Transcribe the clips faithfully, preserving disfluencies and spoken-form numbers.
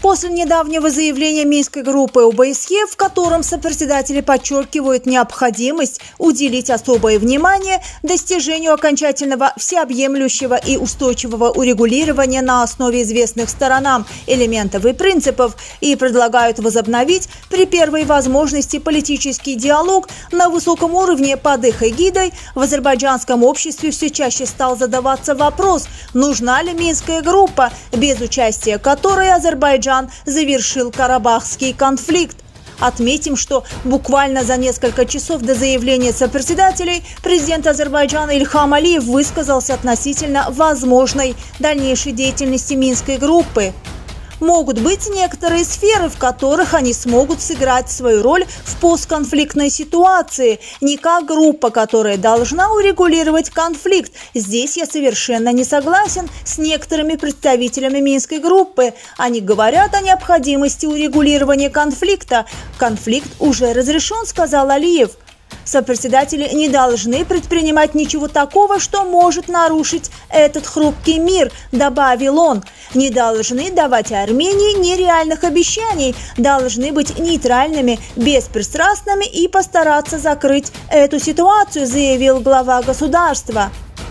После недавнего заявления Минской группы ОБСЕ, в котором сопредседатели подчеркивают необходимость уделить особое внимание достижению окончательного, всеобъемлющего и устойчивого урегулирования на основе известных сторонам элементов и принципов, и предлагают возобновить при первой возможности политический диалог на высоком уровне под их эгидой, в азербайджанском обществе все чаще стал задаваться вопрос, нужна ли Минская группа, без участия которой Азербайджан завершил Карабахский конфликт. Отметим, что буквально за несколько часов до заявления сопредседателей президент Азербайджана Ильхам Алиев высказался относительно возможной дальнейшей деятельности Минской группы. Могут быть некоторые сферы, в которых они смогут сыграть свою роль в постконфликтной ситуации, не как группа, которая должна урегулировать конфликт. Здесь я совершенно не согласен с некоторыми представителями Минской группы. Они говорят о необходимости урегулирования конфликта. Конфликт уже разрешен, сказал Алиев. Сопредседатели не должны предпринимать ничего такого, что может нарушить этот хрупкий мир, добавил он. Не должны давать Армении нереальных обещаний, должны быть нейтральными, беспристрастными и постараться закрыть эту ситуацию, заявил глава государства.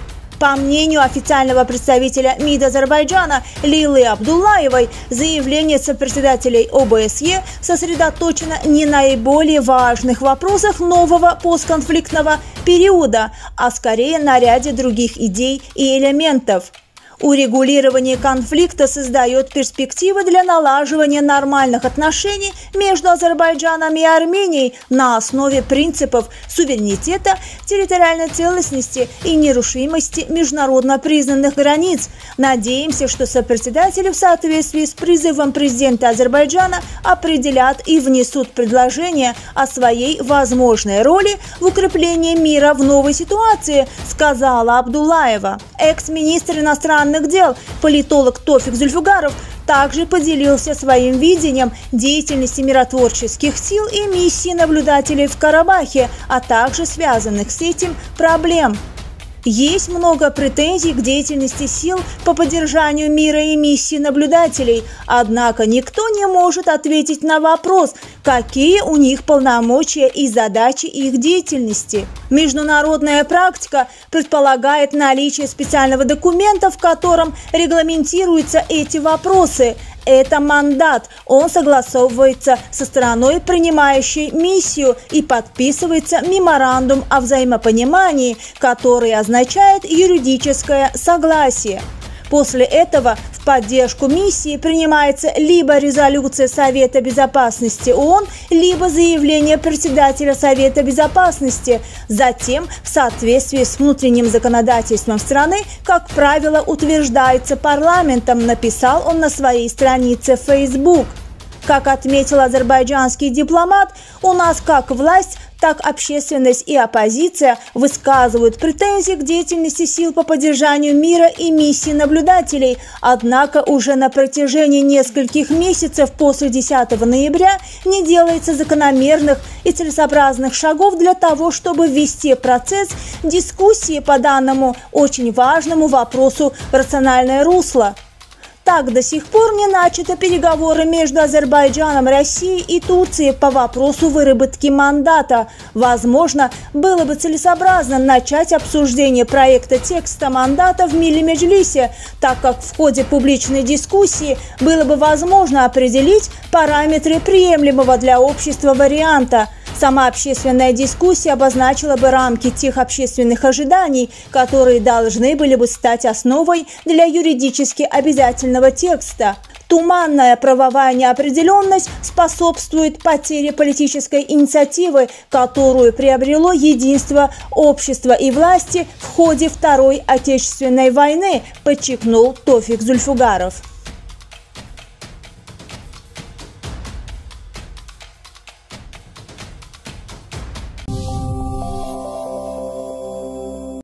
По мнению официального представителя МИД Азербайджана Лилы Абдуллаевой, заявление сопредседателей ОБСЕ сосредоточено не на наиболее важных вопросах нового постконфликтного периода, а скорее на ряде других идей и элементов. Урегулирование конфликта создает перспективы для налаживания нормальных отношений между Азербайджаном и Арменией на основе принципов суверенитета, территориальной целостности и нерушимости международно признанных границ. Надеемся, что сопредседатели в соответствии с призывом президента Азербайджана определят и внесут предложение о своей возможной роли в укреплении мира в новой ситуации, сказала Абдуллаева. Экс-министр иностранных дел, политолог Тофик Зульфугаров, также поделился своим видением деятельности миротворческих сил и миссий наблюдателей в Карабахе, а также связанных с этим проблем. Есть много претензий к деятельности сил по поддержанию мира и миссии наблюдателей, однако никто не может ответить на вопрос, какие у них полномочия и задачи их деятельности. Международная практика предполагает наличие специального документа, в котором регламентируются эти вопросы. Это мандат, он согласовывается со стороной, принимающей миссию, и подписывается меморандум о взаимопонимании, который означает юридическое согласие. После этого в поддержку миссии принимается либо резолюция Совета Безопасности ООН, либо заявление председателя Совета Безопасности. Затем, в соответствии с внутренним законодательством страны, как правило, утверждается парламентом, написал он на своей странице в Facebook. Как отметил азербайджанский дипломат, у нас как власть, так общественность и оппозиция высказывают претензии к деятельности сил по поддержанию мира и миссии наблюдателей. Однако уже на протяжении нескольких месяцев после десятого ноября не делается закономерных и целесообразных шагов для того, чтобы ввести процесс дискуссии по данному очень важному вопросу в рациональное русло. Так, до сих пор не начаты переговоры между Азербайджаном, Россией и Турцией по вопросу выработки мандата. Возможно, было бы целесообразно начать обсуждение проекта текста мандата в Милли-Меджлисе, так как в ходе публичной дискуссии было бы возможно определить параметры приемлемого для общества варианта. Сама общественная дискуссия обозначила бы рамки тех общественных ожиданий, которые должны были бы стать основой для юридически обязательного текста. Туманная правовая неопределенность способствует потере политической инициативы, которую приобрело единство общества и власти в ходе Второй Отечественной войны, подчеркнул Тофик Зульфугаров.